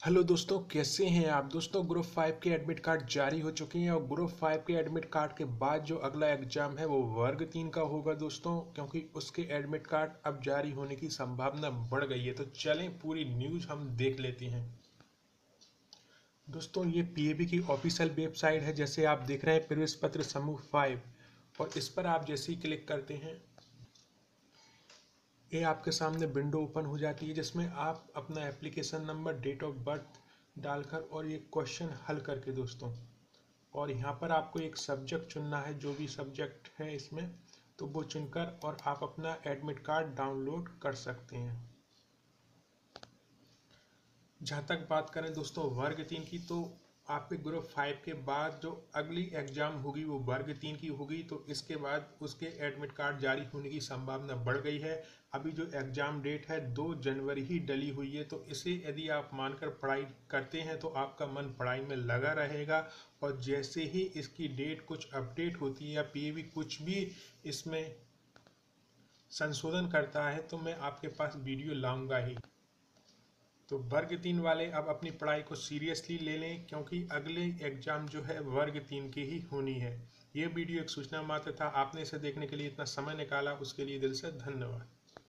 Hello दोस्तों, कैसे हैं आप। दोस्तों, ग्रुप 5 के एडमिट कार्ड जारी हो चुके हैं और ग्रुप 5 के एडमिट कार्ड के बाद जो अगला एग्जाम है वो वर्ग 3 का होगा दोस्तों, क्योंकि उसके एडमिट कार्ड अब जारी होने की संभावना बढ़ गई है। तो चलें पूरी न्यूज़ हम देख लेते हैं। दोस्तों, ये पीएबी की ऑफिशियल वेबसाइट है, जैसे आप देख रहे हैं प्रवेश पत्र समूह 5, और इस पर आप जैसे ही क्लिक करते हैं ये आपके सामने विंडो ओपन हो जाती है, जिसमें आप अपना application number, date of birth डालकर और ये क्वेश्चन हल करके दोस्तों, और यहाँ पर आपको एक सब्जेक्ट चुनना है, जो भी सब्जेक्ट है इसमें, तो वो चुनकर और आप अपना एडमिट कार्ड डाउनलोड कर सकते हैं। जहाँ तक बात करें दोस्तों वर्ग 3 की, तो आपके ग्रुप 5 के बाद जो अगली एग्ज़ाम होगी वो वर्ग 3 की होगी। तो इसके बाद उसके एडमिट कार्ड जारी होने की संभावना बढ़ गई है। अभी जो एग्ज़ाम डेट है 2 जनवरी ही डली हुई है, तो इसे यदि आप मानकर पढ़ाई करते हैं तो आपका मन पढ़ाई में लगा रहेगा। और जैसे ही इसकी डेट कुछ अपडेट होती है या पीएबी कुछ भी इसमें संशोधन करता है तो मैं आपके पास वीडियो लाऊंगा ही। तो वर्ग 3 वाले अब अपनी पढ़ाई को सीरियसली ले लें, क्योंकि अगले एग्जाम जो है वर्ग 3 की ही होनी है। ये वीडियो एक सूचना मात्र था। आपने इसे देखने के लिए इतना समय निकाला, उसके लिए दिल से धन्यवाद।